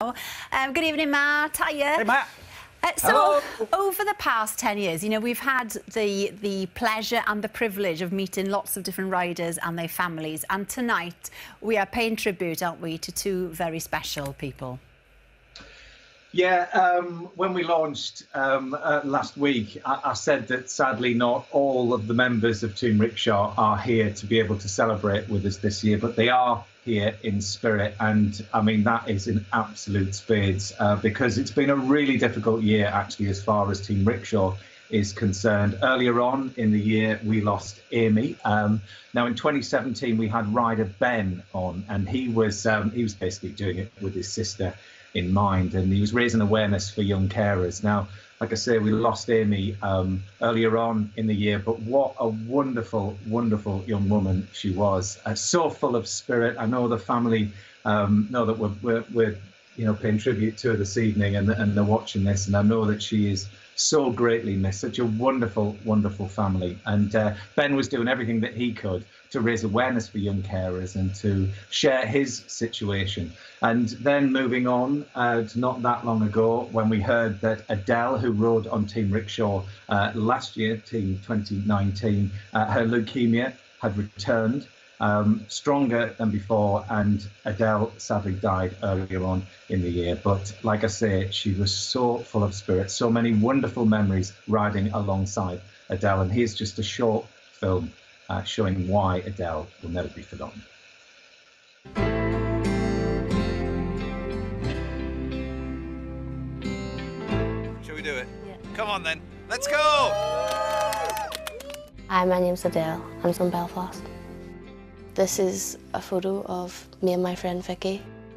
Good evening, Matt. Hiya. Hey, Matt. So, over the past 10 years, you know, we've had the pleasure and the privilege of meeting lots of different riders and their families. And tonight, we are paying tribute, aren't we, to two very special people. Yeah, when we launched last week, I said that sadly not all of the members of Team Rickshaw are here to be able to celebrate with us this year, but they are here in spirit. And I mean, that is in absolute spades because it's been a really difficult year, actually, as far as Team Rickshaw is concerned. Earlier on in the year, we lost Amy. Now, in 2017, we had rider Ben on, and he was basically doing it with his sister in mind, and he was raising awareness for young carers. Now, like I say, we lost Amy earlier on in the year, but what a wonderful, wonderful young woman she was. So full of spirit. I know the family know that we're paying tribute to her this evening, and they're watching this, and I know that she is so greatly missed. Such a wonderful, wonderful family. And Ben was doing everything that he could to raise awareness for young carers and to share his situation. And then moving on to not that long ago, when we heard that Adelle, who rode on Team Rickshaw last year, Team 2019, her leukemia had returned stronger than before, and Adelle sadly died earlier on in the year. But like I say, she was so full of spirit, so many wonderful memories riding alongside Adelle. And here's just a short film showing why Adelle will never be forgotten. Shall we do it? Yeah. Come on then, let's go! Hi, my name's Adelle. I'm from Belfast. This is a photo of me and my friend Vicky.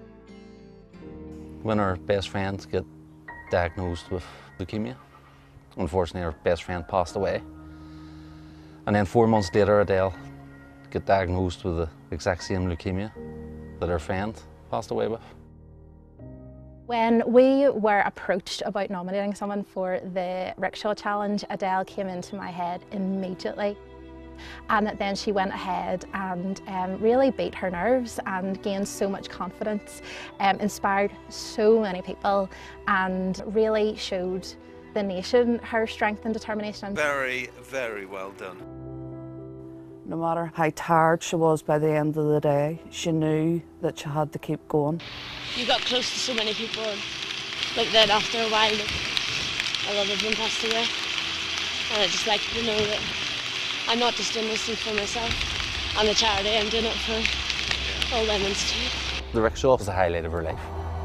When our best friend got diagnosed with leukemia, unfortunately our best friend passed away. And then 4 months later, Adelle got diagnosed with the exact same leukemia that her friend passed away with. When we were approached about nominating someone for the Rickshaw Challenge, Adelle came into my head immediately. And then she went ahead and really beat her nerves and gained so much confidence, inspired so many people, and really showed the nation her strength and determination. Very, very well done. No matter how tired she was by the end of the day, she knew that she had to keep going. You got close to so many people, like then after a while, a lot of them passed away. And I just like to know that I'm not just doing this for myself and the charity, I'm doing it for all women's too. The Rickshaw was the highlight of her life.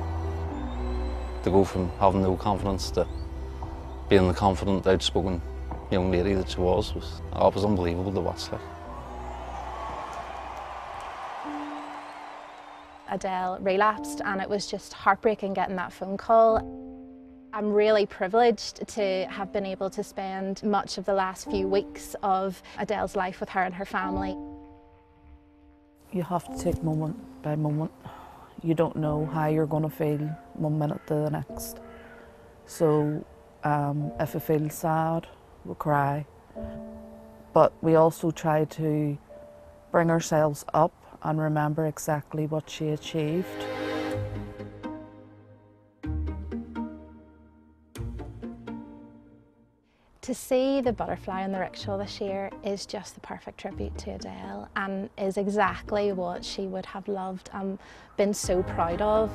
To go from having no confidence to being the confident, outspoken young lady that she was unbelievable to watch. Adelle relapsed, and it was just heartbreaking getting that phone call. I'm really privileged to have been able to spend much of the last few weeks of Adelle's life with her and her family. You have to take moment by moment. You don't know how you're going to feel 1 minute to the next. So if we feel sad, we'll cry. But we also try to bring ourselves up and remember exactly what she achieved. To see the butterfly in the rickshaw this year is just the perfect tribute to Adelle, and is exactly what she would have loved and been so proud of.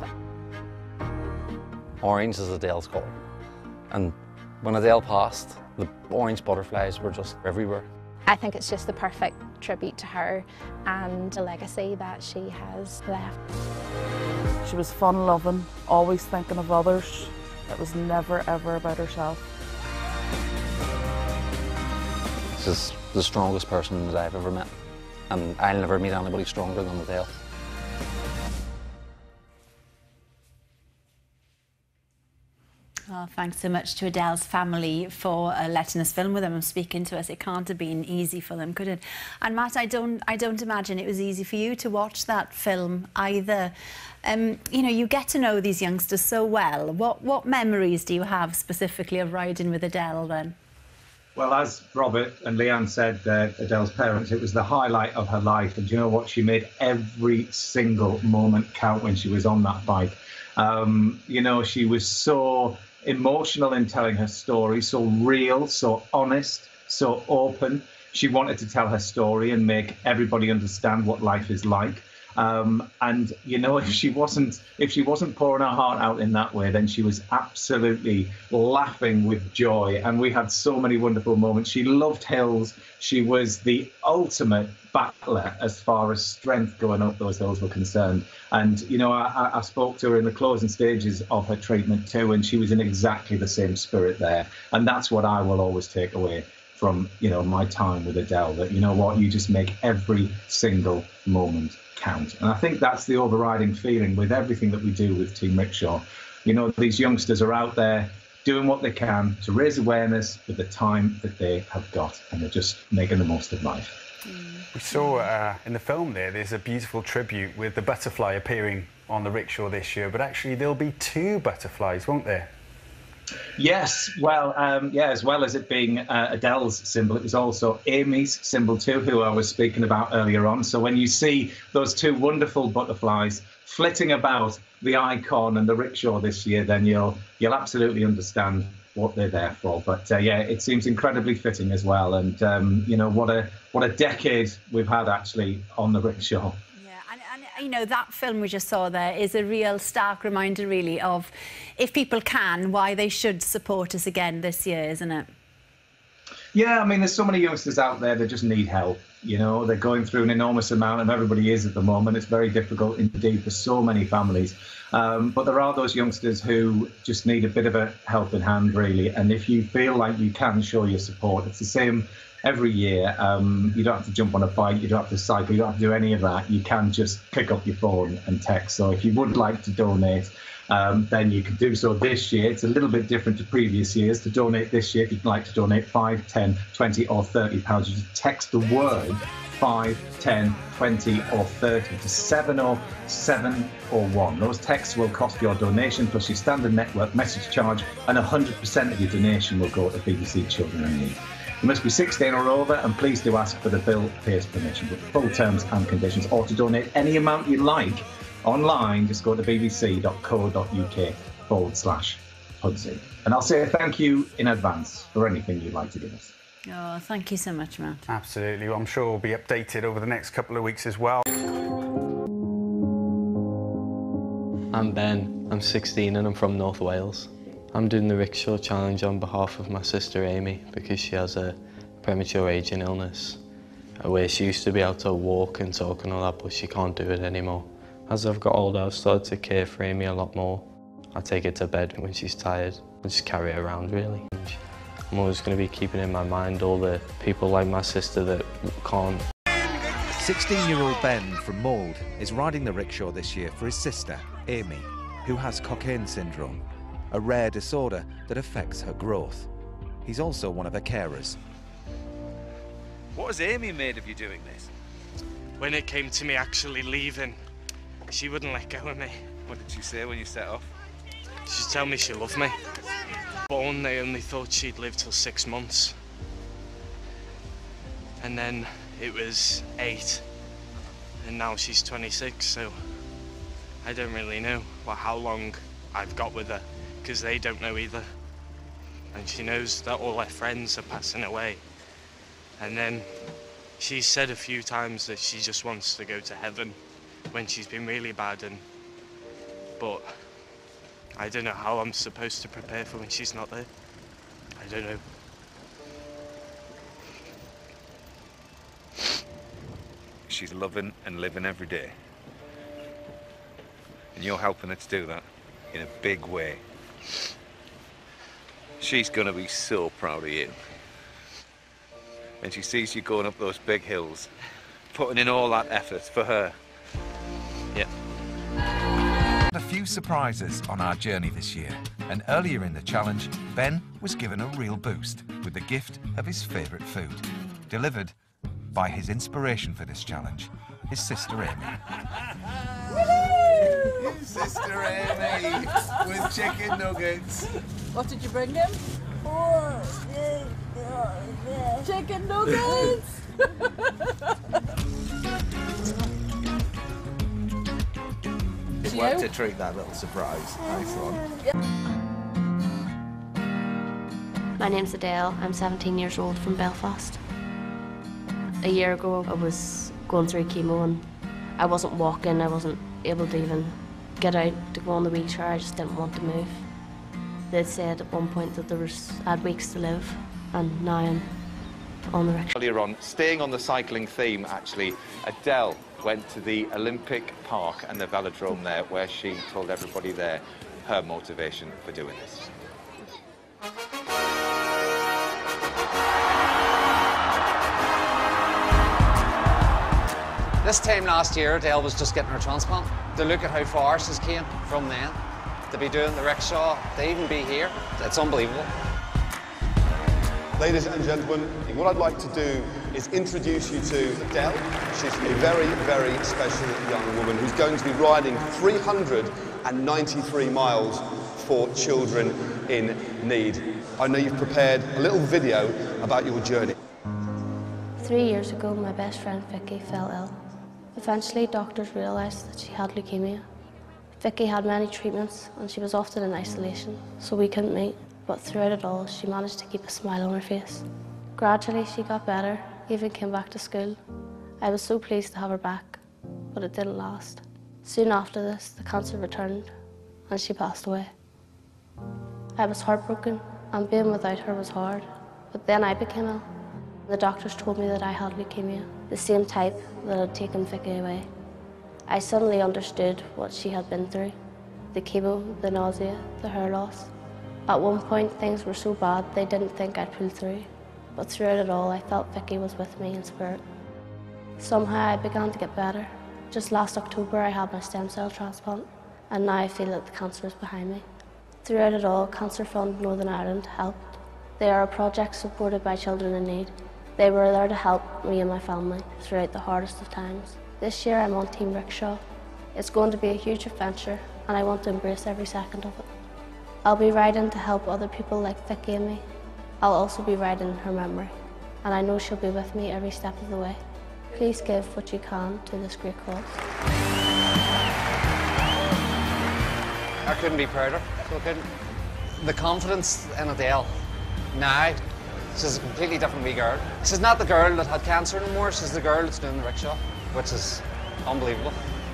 Orange is Adelle's colour, and when Adelle passed, the orange butterflies were just everywhere. I think it's just the perfect tribute to her and the legacy that she has left. She was fun-loving, always thinking of others. It was never ever about herself. She's the strongest person that I've ever met, and I'll never meet anybody stronger than Adelle. Well, thanks so much to Adelle's family for letting us film with them and speaking to us. It can't have been easy for them, could it? And Matt, I don't imagine it was easy for you to watch that film either. You know, you get to know these youngsters so well. What memories do you have specifically of riding with Adelle then? Well, as Robert and Leanne said, Adelle's parents, it was the highlight of her life. And do you know what? She made every single moment count when she was on that bike. You know, she was so emotional in telling her story, so real, so honest, so open. She wanted to tell her story and make everybody understand what life is like. And you know, if she wasn't pouring her heart out in that way, then she was absolutely laughing with joy. And we had so many wonderful moments. She loved hills. She was the ultimate battler as far as strength going up those hills were concerned. And you know, I spoke to her in the closing stages of her treatment too, and she was in exactly the same spirit there. And that's what I will always take away from, you know, my time with Adelle, that, you know what, you just make every single moment count. And I think that's the overriding feeling with everything that we do with Team Rickshaw. You know, these youngsters are out there doing what they can to raise awareness with the time that they have got, and they're just making the most of life. We saw in the film there's a beautiful tribute with the butterfly appearing on the rickshaw this year, but actually there'll be 2 butterflies, won't there? Yes, well, yeah, as well as it being Adelle's symbol, it was also Amy's symbol too, who I was speaking about earlier on. So when you see those 2 wonderful butterflies flitting about the icon and the rickshaw this year, then you'll absolutely understand what they're there for. But yeah, it seems incredibly fitting as well. And you know, what a decade we've had actually on the rickshaw. And you know, that film we just saw there is a real stark reminder, really, of, if people can, why they should support us again this year, isn't it? Yeah, I mean, there's so many youngsters out there that just need help. You know, they're going through an enormous amount, and everybody is at the moment. It's very difficult indeed for so many families. But there are those youngsters who just need a bit of a helping hand, really. And if you feel like you can show your support, it's the same every year. You don't have to jump on a bike, you don't have to cycle, you don't have to do any of that. You can just pick up your phone and text. So if you would like to donate, then you can do so this year. It's a little bit different to previous years. To donate this year, if you'd like to donate 5, 10, 20 or 30 pounds, you just text the word 5, 10, 20 or 30 to 70701. Those texts will cost your donation plus your standard network message charge, and 100% of your donation will go to BBC Children in Need. You must be 16 or over, and please do ask for the bill payer's permission with full terms and conditions. Or to donate any amount you like online, just go to bbc.co.uk/Pudsey. And I'll say thank you in advance for anything you'd like to give us. Oh, thank you so much, Matt. Absolutely. Well, I'm sure we'll be updated over the next couple of weeks as well. I'm Ben, I'm 16 and I'm from North Wales. I'm doing the Rickshaw Challenge on behalf of my sister Amy because she has a premature aging illness where she used to be able to walk and talk and all that, but she can't do it anymore. As I've got older, I've started to care for Amy a lot more. I take her to bed when she's tired. I just carry her around, really. I'm always going to be keeping in my mind all the people like my sister that can't. 16-year-old Ben from Mould is riding the rickshaw this year for his sister, Amy, who has Cockayne syndrome, a rare disorder that affects her growth. He's also one of her carers. What has Amy made of you doing this? When it came to me actually leaving, she wouldn't let go of me. What did she say when you set off? She'd tell me she loved me. Born, they only thought she'd live till 6 months. And then it was 8. And now she's 26, so I don't really know how long I've got with her, because they don't know either. And she knows that all her friends are passing away. And then she's said a few times that she just wants to go to heaven when she's been really bad, but I don't know how I'm supposed to prepare for when she's not there. I don't know. She's loving and living every day. And you're helping her to do that in a big way. She's gonna be so proud of you. And she sees you going up those big hills, putting in all that effort for her. Yeah. A few surprises on our journey this year, and earlier in the challenge, Ben was given a real boost with the gift of his favourite food, delivered by his inspiration for this challenge, his sister Amy. Sister Amy with chicken nuggets. What did you bring him? Chicken nuggets! well to treat that little surprise. Nice one. My name's Adelle. I'm 17 years old from Belfast. A year ago, I was going through chemo and I wasn't walking. I wasn't able to even get out to go on the wheelchair. I just didn't want to move. They said at one point that I had weeks to live, and now I'm on the rickshaw. Earlier on, staying on the cycling theme, actually, Adelle went to the Olympic Park and the velodrome there, where she told everybody there her motivation for doing this. This time last year, Adelle was just getting her transplant. To look at how far she's came from then, to be doing the rickshaw, to even be here, it's unbelievable. Ladies and gentlemen, what I'd like to do is introduce you to Adelle. She's a very, very special young woman who's going to be riding 393 miles for children in need. I know you've prepared a little video about your journey. 3 years ago, my best friend Vicky fell ill. Eventually, doctors realised that she had leukemia. Vicky had many treatments and she was often in isolation, so we couldn't meet. But throughout it all, she managed to keep a smile on her face. Gradually, she got better, even came back to school. I was so pleased to have her back, but it didn't last. Soon after this, the cancer returned and she passed away. I was heartbroken and being without her was hard, but then I became ill. The doctors told me that I had leukemia, the same type that had taken Vicky away. I suddenly understood what she had been through, the chemo, the nausea, the hair loss. At one point, things were so bad they didn't think I'd pull through, but throughout it all, I felt Vicky was with me in spirit. Somehow I began to get better. Just last October, I had my stem cell transplant, and now I feel that the cancer is behind me. Throughout it all, Cancer Fund Northern Ireland helped. They are a project supported by children in need. They were there to help me and my family throughout the hardest of times. This year I'm on Team Rickshaw. It's going to be a huge adventure and I want to embrace every second of it. I'll be riding to help other people like Vicky and me. I'll also be riding in her memory and I know she'll be with me every step of the way. Please give what you can to this great cause. I couldn't be prouder, so I couldn't. The confidence in Adelle now, she's a completely different wee girl. She's not the girl that had cancer anymore, she's the girl that's doing the rickshaw, which is unbelievable.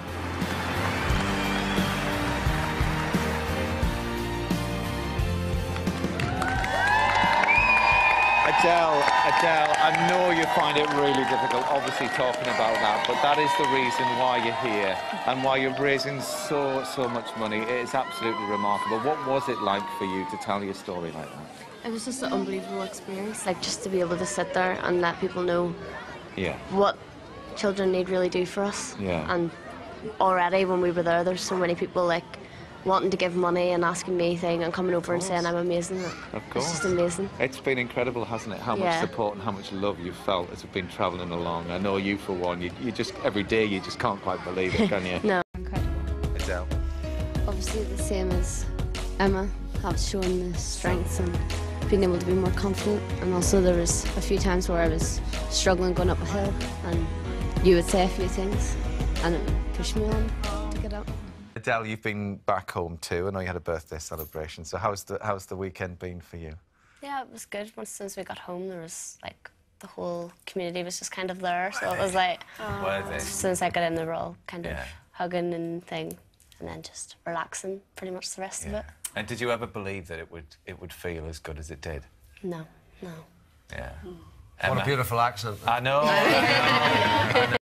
Adelle, I know you find it really difficult, obviously, talking about that, but that is the reason why you're here and why you're raising so much money. It is absolutely remarkable. What was it like for you to tell your story like that? It was just an unbelievable experience, like just to be able to sit there and let people know what children need really do for us. Yeah. And already when we were there's so many people like wanting to give money and asking me things and coming over and saying I'm amazing. Of course. It's just amazing. It's been incredible, hasn't it? How much support and how much love you've felt as we've been travelling along. I know you for one, you just, every day you just can't quite believe it, can you? No. Incredible. Adelle. Obviously the same as Emma, have shown the strengths and being able to be more confident, and also there was a few times where I was struggling going up a hill and you would say a few things and it would push me on to get up. Adelle, you've been back home too. I know you had a birthday celebration, so how's the weekend been for you? Yeah, it was good. Once since we got home, there was like the whole community was just kind of there, so it was like since I got in, they were all kind of hugging and thing, and then just relaxing pretty much the rest of it. And did you ever believe that it would feel as good as it did? No, no. Yeah. What a beautiful accent. I know.